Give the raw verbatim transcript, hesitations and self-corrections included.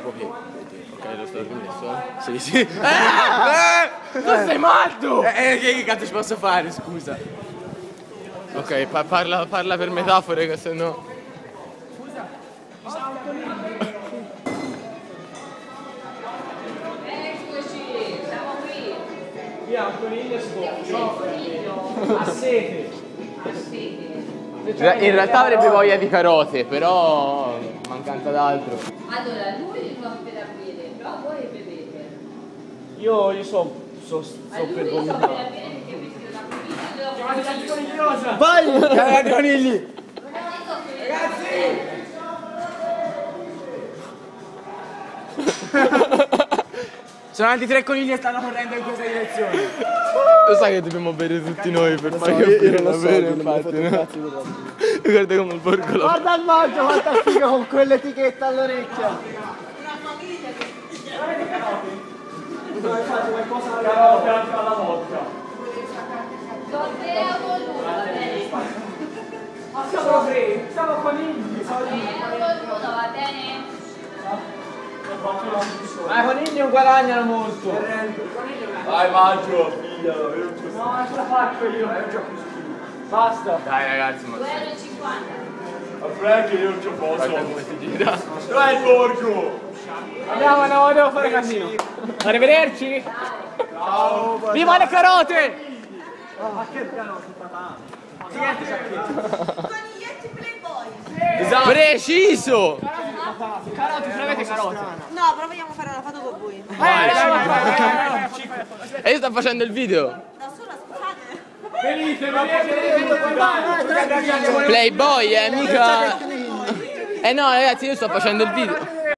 che... Ok, lo sto rimesso? Sì, sì. Eh, eh, tu sei matto! Eh, che, che cazzo ci posso fare, scusa? Ok, pa parla, parla per metafore, che se no... Scusa, eccoci, siamo qui. Via, Antonino e sboccio. A sete. A sede. In realtà avrebbe voglia di carote, però mancanza d'altro. Allora, lui non per bere, però voi bevete. Io, io so, so, so A lui per so per vomitare. bere perché vestito da coniglia. Vai! Chiamate i conigli! Sono altri tre conigli e stanno correndo in questa direzione. Lo sai che dobbiamo bere tutti noi per fare io- io capire non lo la so, bere, non mi infatti, foto no? cazzo di roba. Guarda come il borgo lo fa. Guarda il maggio, quanta figa con quell'etichetta all'orecchia! Dove fate qualcosa alla carote anche alla vodka? Dov'è voluto, va bene? Ma siamo tre, siamo conigli! Dov'è voluto, va bene? Ma i conigli non guadagnano molto! Vai Maggio, figlialo, io non ce No, non ce la faccio io! Basta! Dai ragazzi, ma due euro e cinquanta. A Frank io non ce posso. guarda come si gira. Dov'è il borgo? Andiamo, andiamo, devo fare casino! Arrivederci! Ciao. Viva le carote! Ma che carote, papà? Niente sacchetti! Coniglietti Playboy. Esatto. Preciso! Carote, ce l'avete carote? No, però vogliamo fare una foto con voi. Vai, dai, vai, vai, vai, vai. E io sto facendo il video. Da sola, scusate. Venite, venite, venite! Playboy, eh, mica... Eh no ragazzi, io sto facendo il video.